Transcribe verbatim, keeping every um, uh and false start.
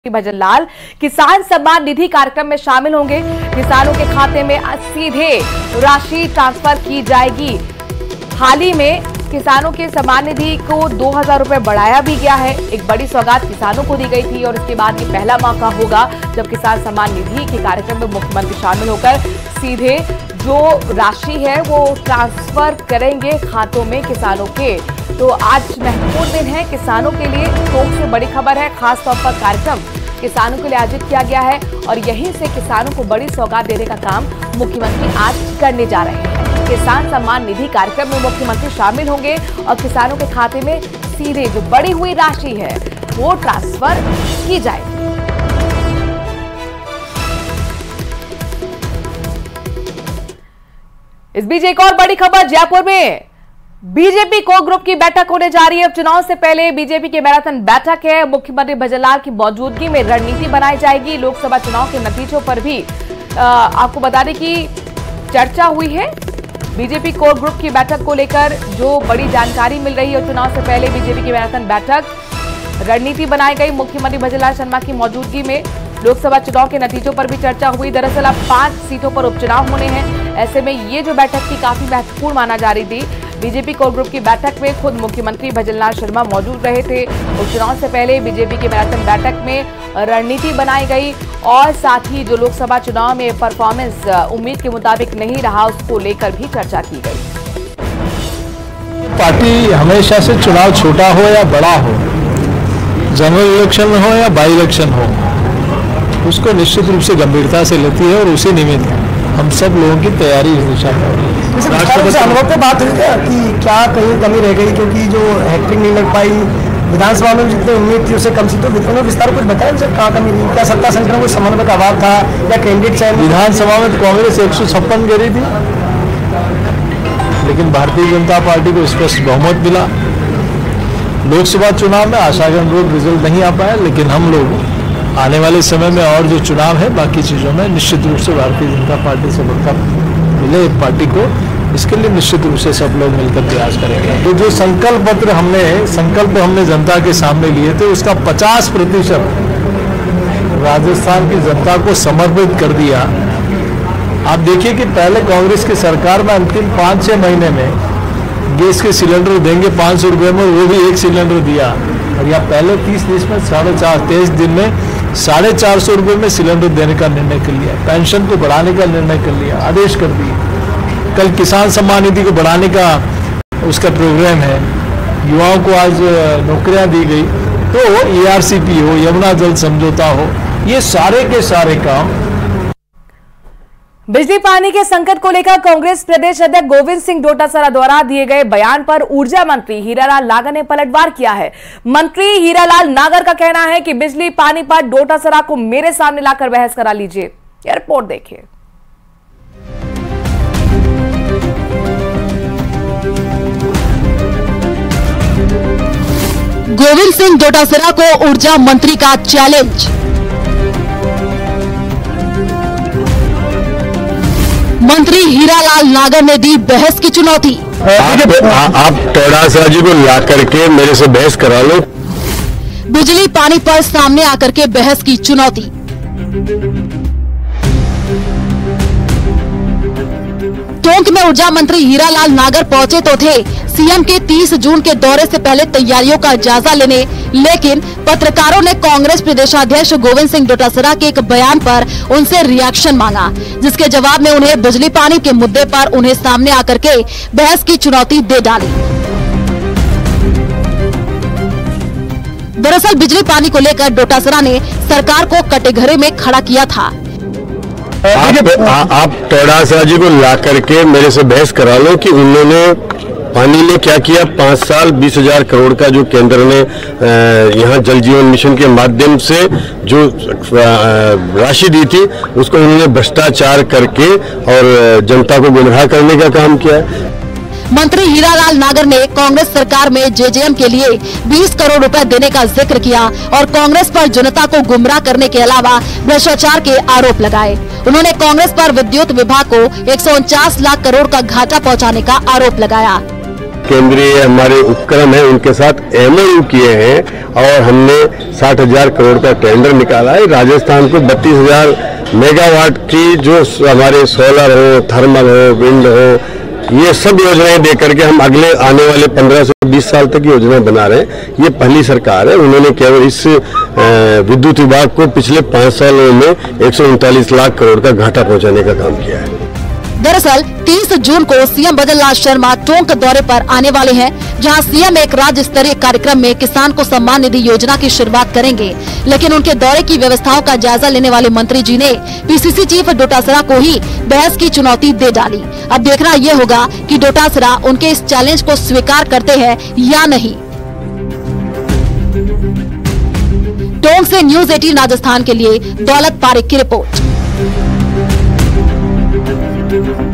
भजनलाल किसान सम्मान निधि कार्यक्रम में शामिल होंगे। किसानों के खाते में सीधे राशि ट्रांसफर की जाएगी। हाल ही में किसानों के सम्मान निधि को दो हजार रुपए बढ़ाया भी गया है। एक बड़ी सौगात किसानों को दी गई थी और इसके बाद ये पहला मौका होगा जब किसान सम्मान निधि के कार्यक्रम में मुख्यमंत्री शामिल होकर सीधे जो राशि है वो ट्रांसफर करेंगे खातों में किसानों के। तो आज महत्वपूर्ण दिन है किसानों के लिए। शोक से बड़ी खबर है, खास तौर पर कार्यक्रम किसानों के लिए आयोजित किया गया है और यहीं से किसानों को बड़ी सौगात देने का काम मुख्यमंत्री आज करने जा रहे हैं। किसान सम्मान निधि कार्यक्रम में मुख्यमंत्री शामिल होंगे और किसानों के खाते में सीधे जो बढ़ी हुई राशि है वो ट्रांसफर की जाएगी। इस बीच एक और बड़ी खबर, जयपुर में बीजेपी कोर ग्रुप की बैठक होने जा रही है। चुनाव से पहले बीजेपी की मैराथन बैठक है। मुख्यमंत्री भजनलाल की मौजूदगी में रणनीति बनाई जाएगी। लोकसभा चुनाव के नतीजों पर भी आ, आपको बता दें कि चर्चा हुई है। बीजेपी कोर ग्रुप की बैठक को लेकर जो बड़ी जानकारी मिल रही है, चुनाव से पहले बीजेपी की मैराथन बैठक, रणनीति बनाई गई। मुख्यमंत्री भजनलाल शर्मा की मौजूदगी में लोकसभा चुनाव के नतीजों पर भी चर्चा हुई। दरअसल अब पांच सीटों पर उपचुनाव होने हैं। ऐसे में ये जो बैठक थी काफी महत्वपूर्ण माना जा रही थी। बीजेपी कोर ग्रुप की बैठक में खुद मुख्यमंत्री भजनलाल शर्मा मौजूद रहे थे। उपचुनाव से पहले बीजेपी की मैराथन बैठक में रणनीति बनाई गई और साथ ही जो लोकसभा चुनाव में परफॉर्मेंस उम्मीद के मुताबिक नहीं रहा, उसको लेकर भी चर्चा की गई। पार्टी हमेशा से चुनाव छोटा हो या बड़ा हो, जनरल इलेक्शन में हो या बाई इलेक्शन हो, उसको निश्चित रूप से गंभीरता से लेती है और उसी निमित्त हम सब लोगों की तैयारी इस दिशा में। अनुभव पे बात हुई क्या कि क्या कहीं कमी रह गई, क्योंकि जो हैट्रिक नहीं लग पाई, विधानसभा में जितनी उम्मीद थी उससे कम सीटों में विस्तार कुछ बताया सर, कहाँ कमी रही? क्या सत्ता संगठन को समन्वय का अभाव था या कैंडिडेट चयन? विधानसभा में कांग्रेस एक सौ छप्पन गिरी थी, लेकिन भारतीय जनता पार्टी को स्पष्ट बहुमत मिला। लोकसभा चुनाव में आशा के अनुरूप रिजल्ट नहीं आ पाया, लेकिन हम लोग आने वाले समय में और जो चुनाव है बाकी चीजों में निश्चित रूप से भारतीय जनता पार्टी से बढ़कर मिले पार्टी को, इसके लिए निश्चित रूप से सब लोग मिलकर प्रयास करेंगे। तो जो संकल्प पत्र हमने संकल्प हमने जनता के सामने लिए थे, उसका पचास प्रतिशत राजस्थान की जनता को समर्पित कर दिया। आप देखिए कि पहले कांग्रेस की सरकार में अंतिम पाँच छः महीने में गैस के सिलेंडर देंगे पाँच सौ रुपये में, वो भी एक सिलेंडर दिया। और या पहले तीस दिन में साढ़े चार तेईस दिन में साढ़े चार सौ रुपये में सिलेंडर देने का निर्णय कर लिया। पेंशन को बढ़ाने का निर्णय कर लिया, आदेश कर दिए। कल किसान सम्मान निधि को बढ़ाने का उसका प्रोग्राम है। युवाओं को आज नौकरियां दी गई। तो ए आर सी पी हो, यमुना जल समझौता हो, ये सारे के सारे काम। बिजली पानी के संकट को लेकर कांग्रेस प्रदेश अध्यक्ष गोविंद सिंह डोटासरा द्वारा दिए गए बयान पर ऊर्जा मंत्री हीरालाल नागर ने पलटवार किया है। मंत्री हीरालाल नागर का कहना है कि बिजली पानी पर डोटासरा को मेरे सामने लाकर बहस करा लीजिए। यह रिपोर्ट देखिए। गोविंद सिंह डोटासरा को ऊर्जा मंत्री का चैलेंज। मंत्री हीरालाल नागर ने दी बहस की चुनौती। आप, आप डोटासरा जी को ला करके मेरे से बहस करा लो। बिजली पानी पर सामने आकर के बहस की चुनौती। टोंक में ऊर्जा मंत्री हीरालाल नागर पहुंचे तो थे सीएम के तीस जून के दौरे से पहले तैयारियों का जायजा लेने, लेकिन पत्रकारों ने कांग्रेस प्रदेशाध्यक्ष गोविंद सिंह डोटासरा के एक बयान पर उनसे रिएक्शन मांगा, जिसके जवाब में उन्हें बिजली पानी के मुद्दे पर उन्हें सामने आकर के बहस की चुनौती दे डाली। दरअसल बिजली पानी को लेकर डोटासरा ने सरकार को कटघरे में खड़ा किया था। आप, आप डोटासरा जी को ला करके मेरे से बहस करा लो कि उन्होंने पानी में क्या किया। पाँच साल बीस हजार करोड़ का जो केंद्र ने यहाँ जल जीवन मिशन के माध्यम से जो राशि दी थी, उसको उन्होंने भ्रष्टाचार करके और जनता को गुमराह करने का काम किया। मंत्री हीरालाल नागर ने कांग्रेस सरकार में जे जे एम के लिए बीस करोड़ रुपए देने का जिक्र किया और कांग्रेस पर जनता को गुमराह करने के अलावा भ्रष्टाचार के आरोप लगाए। उन्होंने कांग्रेस पर विद्युत विभाग को एक सौ उनचास लाख करोड़ का घाटा पहुंचाने का आरोप लगाया। केंद्रीय हमारे उपक्रम है उनके साथ एमओयू किए हैं और हमने साठ हजार करोड़ का टेंडर निकाला है। राजस्थान को बत्तीस हजार मेगावाट की जो हमारे सोलर हो, थर्मल हो, विंड हो, ये सब योजनाएं दे करके हम अगले आने वाले पंद्रह से बीस साल तक योजनाएं बना रहे हैं। ये पहली सरकार है, उन्होंने केवल इस विद्युत विभाग को पिछले पांच सालों में एक सौ उनतालीस लाख करोड़ का घाटा पहुंचाने का काम किया है। दरअसल तीस जून को सीएम भजनलाल शर्मा टोंक दौरे पर आने वाले हैं, जहां सीएम एक राज्य स्तरीय कार्यक्रम में किसान को सम्मान निधि योजना की शुरुआत करेंगे। लेकिन उनके दौरे की व्यवस्थाओं का जायजा लेने वाले मंत्री जी ने पीसीसी चीफ डोटासरा को ही बहस की चुनौती दे डाली। अब देखना ये होगा कि डोटासरा उनके इस चैलेंज को स्वीकार करते हैं या नहीं। टोंक से न्यूज अठारह राजस्थान के लिए दौलत पारेख की रिपोर्ट।